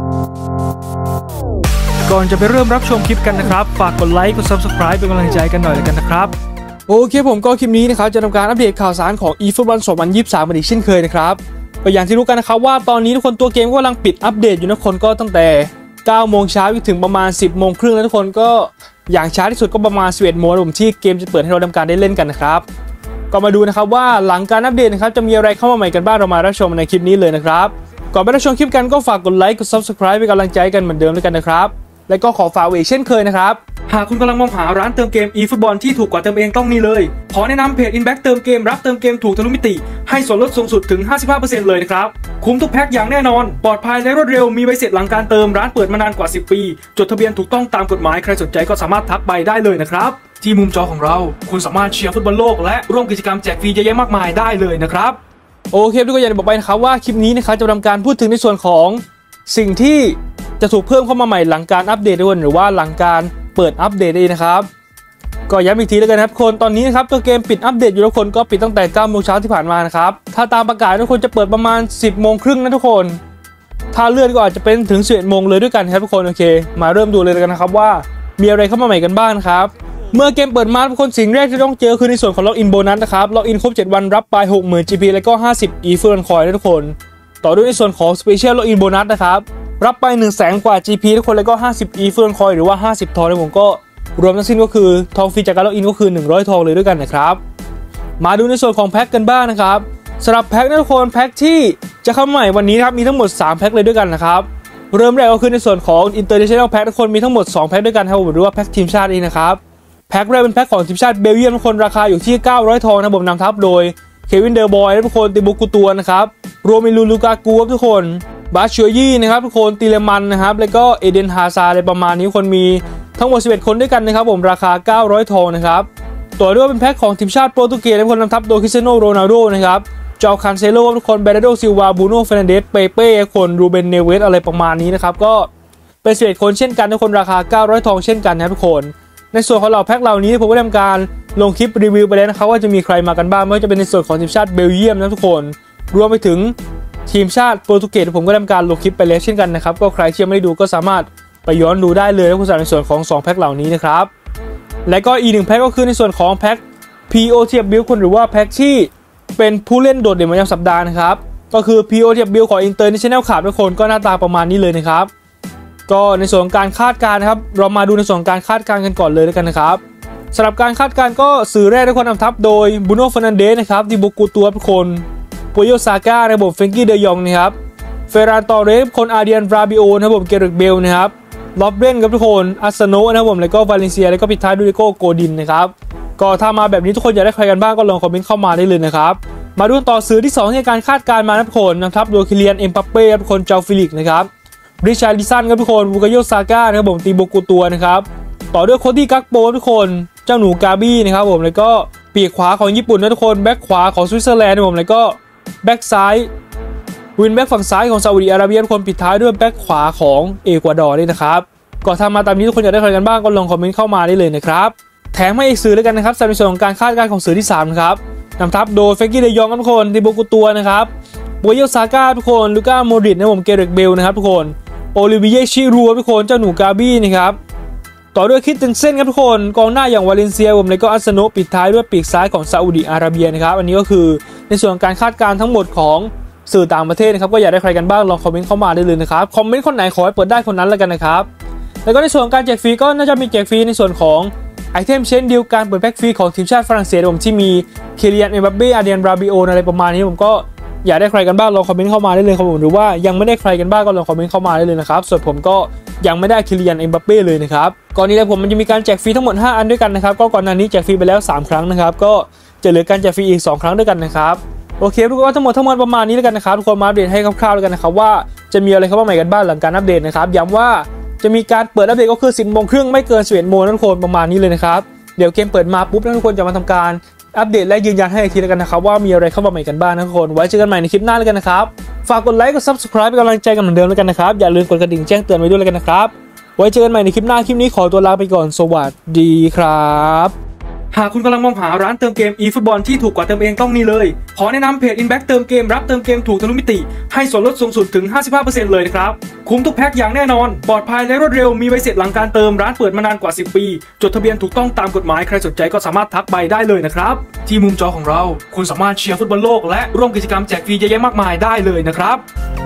ก่อนจะไปเริ่มรับชมคลิปกันนะครับฝากกดไลค์กด Subscribe เป็นกำลังใจกันหน่อยกันนะครับโอเคผมก็คลิปนี้นะครับจะทำการอัปเดตข่าวสารของ eFootball 2023อีกเช่นเคยนะครับก็อย่างที่รู้กันนะครับว่าตอนนี้ทุกคนตัวเกมก็กำลังปิดอัปเดตอยู่นะคนก็ตั้งแต่9 โมงเช้าถึงประมาณ 10 โมงครึ่งแล้วทุกคนก็อย่างช้าที่สุดก็ประมาณ 11 โมงผมที่เกมจะเปิดให้เราทำการได้เล่นกันนะครับก็มาดูนะครับว่าหลังการอัปเดตนะครับจะมีอะไรเข้ามาใหม่กันบ้างเรามารับชมในคลิปนี้เลยนะครับก่อนไปรับชมคลิปกันก็ฝากกดไลค์กด Subscribe เป็นกำลังใจกันเหมือนเดิมด้วยกันนะครับและก็ขอฝากไว้เช่นเคยนะครับหากคุณกำลังมองหาร้านเติมเกม eFootball ที่ถูกกว่าเติมเองต้องนี่เลยขอแนะนำเพจ Inback เติมเกมรับเติมเกมถูกทะลุมิติให้ส่วนลดสูงสุดถึง 55% เลยนะครับคุ้มทุกแพ็คอย่างแน่นอนปลอดภัยและรวดเร็วมีใบเสร็จหลังการเติมร้านเปิดมานานกว่า10 ปีจดทะเบียนถูกต้องตามกฎหมายใครสนใจก็สามารถทักไปได้เลยนะครับที่มุมจอของเราคุณสามารถเชียร์ฟุตบอลโลกและร่วมกิจกรรมแจกฟรีเยอะแยะมากมายได้เลยนะครับโอเคทุกคนอยากจะบอกไปนะครับว่าคลิปนี้นะครับจะทำการพูดถึงในส่วนของสิ่งที่จะถูกเพิ่มเข้ามาใหม่หลังการอัปเดตด้วยหรือว่าหลังการเปิดอัปเดตเลยนะครับก็ย้ำอีกทีแล้วกันครับคนตอนนี้นะครับตัวเกมปิดอัปเดตอยู่ทุกคนก็ปิดตั้งแต่ 9 โมงเช้าที่ผ่านมานะครับถ้าตามประกาศทุกคนจะเปิดประมาณ 10 โมงครึ่งนะทุกคนถ้าเลื่อนก็อาจจะเป็นถึง 11 โมงเลยด้วยกันครับทุกคนโอเคมาเริ่มดูเลยกันนะครับว่ามีอะไรเข้ามาใหม่กันบ้างครับเมื่อเกมเปิดมาทุกคนสิ่งแรกที่ต้องเจอคือในส่วนของล็อกอินโบนัสนะครับล็อกอินครบ7 วันรับไป 60,000 GP แล้วก็50 eFootball Coin นะทุกคนต่อด้วยในส่วนของ Special Login Bonus นะครับรับไป 100,000 กว่า GP ทุกคนแล้วก็50 eFootball Coin หรือว่า50 ทองนะผมก็รวมทั้งสิ้นก็คือทองฟรีจากการล็อกอินก็คือ100 ทองเลยด้วยกันนะครับมาดูในส่วนของแพ็คกันบ้างนะครับสำหรับแพ็คนะทุกคนแพ็คที่จะเข้าใหม่วันนี้ครับมีทั้งหมด3แพ็คเลยด้วยกันนะครับเริ่มแรกก็คือในส่วนของ International Pack ทุกคนมีทั้งหมด2แพ็คด้วยกันครับผมหรือว่าแพ็คทีมชาตินี่นะครับแพ็คแรกเป็นแพ็คของทีมชาติเบลเยียมทุกคนราคาอยู่ที่900 ทองนะผมนำทัพโดยเควินเดอร์บอยทุกคนติบุกุตัวนะครับโรเมลูลูกากูทุกคนบาชวยี่นะครับทุกคนติเลมันนะครับแล้วก็เอเดนฮาซาอะไรประมาณนี้คนมีทั้งหมด11 คนด้วยกันนะครับผมราคา900 ทองนะครับต่อด้วยเป็นแพ็คของทีมชาติโปรตุเกสทุกคนนำทัพโดยคริสเตียโนโรนัลโดนะครับจอคันเซโลทุกคนเบรนาร์โดซิลวาบูโน่เฟรนันเดสเปเป้คนรูเบนเนเวสอะไรประมาณนี้นะครับก็เป็น11 คนเช่นกันทุกคนราคา900 ทองเช่นกันนะทุกคนในส่วนของเราแพ็คเหล่านี้ผมก็ทำการลงคลิปรีวิวไปแล้วนะครับว่าจะมีใครมากันบ้างไม่ว่าจะเป็นในส่วนของทีมชาติเบลเยียมนะทุกคนรวมไปถึงทีมชาติโปรตุเกสผมก็ทำการลงคลิปไปแล้วเช่นกันนะครับก็ใครที่ยังไม่ได้ดูก็สามารถไปย้อนดูได้เลยนะคุณสำหรับในส่วนของ2แพ็คเหล่านี้นะครับและก็อีก1แพ็คก็คือในส่วนของแพ็ค PO เทียบบิลคนหรือว่าแพ็คที่เป็นผู้เล่นโดดเด่นประจำสัปดาห์นะครับก็คือ PO เทียบบิลของ International ขาดทุกคนก็หน้าตาประมาณนี้เลยนะครับก็ในส่วนของการคาดการณ์นะครับเรามาดูในส่วนการคาดการณ์กันก่อนเลยแล้วกันนะครับสำหรับการคาดการณ์ก็สื่อแรกทุกคนนำทัพโดยบูโน่เฟรนันเดสนะครับดิบุกุตัวทุกคนปุโยซาก้าระบบเฟนกี้เดยองนะครับเฟรานตอเรสคนอาร์เดียนบราบิโอนะครับผมเกเรกเบลนะครับล็อบเรนครับทุกคนอาร์เซโนนะครับผมแล้วก็วาเลนเซียแล้วก็ปิดท้ายด้วยโกโกดินนะครับก็ถ้ามาแบบนี้ทุกคนอยากได้ใครกันบ้างก็ลองคอมเมนต์เข้ามาได้เลยนะครับมาดูต่อสื่อที่2ในการคาดการณ์มาทุกคนนำทัพโดยคิเลียนเอ็มบัปเป้ทุกคนเจ้าฟิลิกนะครับริชาร์ลิสันครับทุกคนบูกาโยซาก้านะครับผมตีโบกุตัวนะครับต่อด้วยโคดี้กักโปทุกคนเจ้าหนูกาบี้นะครับผมแล้วก็ปีกขวาของญี่ปุ่นนะทุกคนแบ็คขวาของสวิตเซอร์แลนด์ผมแล้วก็แบ็คซ้ายวินแบ็คฝั่งซ้ายของซาอุดิอาระเบียทุกคนปิดท้ายด้วยแบ็คขวาของเอกวาดอร์นี่นะครับก็ทำมาตามนี้ทุกคนอยากได้ใครกันบ้างก็ลองคอมเมนต์เข้ามาได้เลยนะครับแถมให้อีกสื่อแล้วกันนะครับสำหรับในส่วนของการคาดการณ์ของสื่อที่3นะครับนำทัพโดยเฟกกี้เดยองทุกคนติโบกุตัวนะครับโบโยซาก้าทุกคนลูก้าโมดริตนะผมเกเรกเบลนะครับทุกคนโอลิเวียชิรูทุกคนเจ้าหนูกาบี้นะครับต่อด้วยคิดเตนเซ่นครับทุกคนกองหน้าอย่างวาเลนเซียผมแล้วก็อาร์เซโนปิดท้ายด้วยปีกซ้ายของซาอุดิอาระเบียนะครับอันนี้ก็คือในส่วนของการคาดการณ์ทั้งหมดของสื่อต่างประเทศนะครับก็อยากได้ใครกันบ้างลองคอมเมนต์เข้ามาได้เลยนะครับคอมเมนต์คนไหนขอให้เปิดได้คนนั้นแล้วกันนะครับแล้วก็ในส่วนการแจกฟรีก็น่าจะมีแจกฟรีในส่วนของไอเทมเช่นเดียวกันเปิดแพ็คฟรีของทีมชาติฝรั่งเศสผมที่มีเคเลียนเอ็มบัปเป้อาร์เดียนบราบิโออะไรประมาณนี้ผมก็อยากได้ใครกันบ้างลองคอมเมนต์เข้ามาได้เลยครับผมหรือว่ายังไม่ได้ใครกันบ้างก็ลองคอมเมนต์เข้ามาได้เลยนะครับส่วนผมก็ยังไม่ได้เคเลียนเอ็มบัปเป้เลยนะครับก่อนนี้เลยผมมันจะมีการแจกฟรีทั้งหมด5 อันด้วยกันนะครับก็ก่อนหน้านี้แจกฟรีไปแล้ว3 ครั้งนะครับก็จะเหลือการแจกฟรีอีก2 ครั้งด้วยกันนะครับโอเคทุกคนทั้งหมดประมาณนี้แล้วกันนะครับทุกคนมาอัปเดตให้คร่าวๆแล้วกันนะครับว่าจะมีอะไรเข้ามาใหม่กันบ้างหลังการอัปเดตนะครับย้ำว่าจะมีการเปิดอัปเดตก็คือ 10 โมงครึ่งไม่เกิน 11 โมงทุกคนประมาณนี้เลยนะครับเดี๋ยวเกมเปิดมาปุ๊บทุกคนจะมาทำการอัปเดตและยืนยันให้อีกทีแล้วกันนะครับว่ามีอะไรเข้ามาใหม่กันบ้างนะทุกคนไว้เจอกันใหม่ในคลิปหน้าแล้วกันนะครับฝากกดไลค์กด Subscribe เป็นกำลังใจกันเหมือนเดิมแล้วกันนะครับอย่าลืมกดกระดิ่งแจ้งเตือนไว้ด้วยแล้วกันนะครับไว้เจอกันใหม่ในคลิปหน้าคลิปนี้ขอตัวลาไปก่อนสวัสดีครับหากคุณกำลังมองหาร้านเติมเกม eFootball ที่ถูกกว่าเติมเองต้องนี่เลยขอแนะนำเพจ Inback เติมเกมรับเติมเกมถูกทะลุมิติให้ส่วนลดสูงสุดถึง 55% เลยนะครับคุ้มทุกแพ็คอย่างแน่นอนปลอดภัยและรวดเร็วมีใบเสร็จหลังการเติมร้านเปิดมานานกว่า10 ปีจดทะเบียนถูกต้องตามกฎหมายใครสนใจก็สามารถทักไปได้เลยนะครับที่มุมจอของเราคุณสามารถเชียร์ฟุตบอลโลกและร่วมกิจกรรมแจกฟรีเยอะแยะมากมายได้เลยนะครับ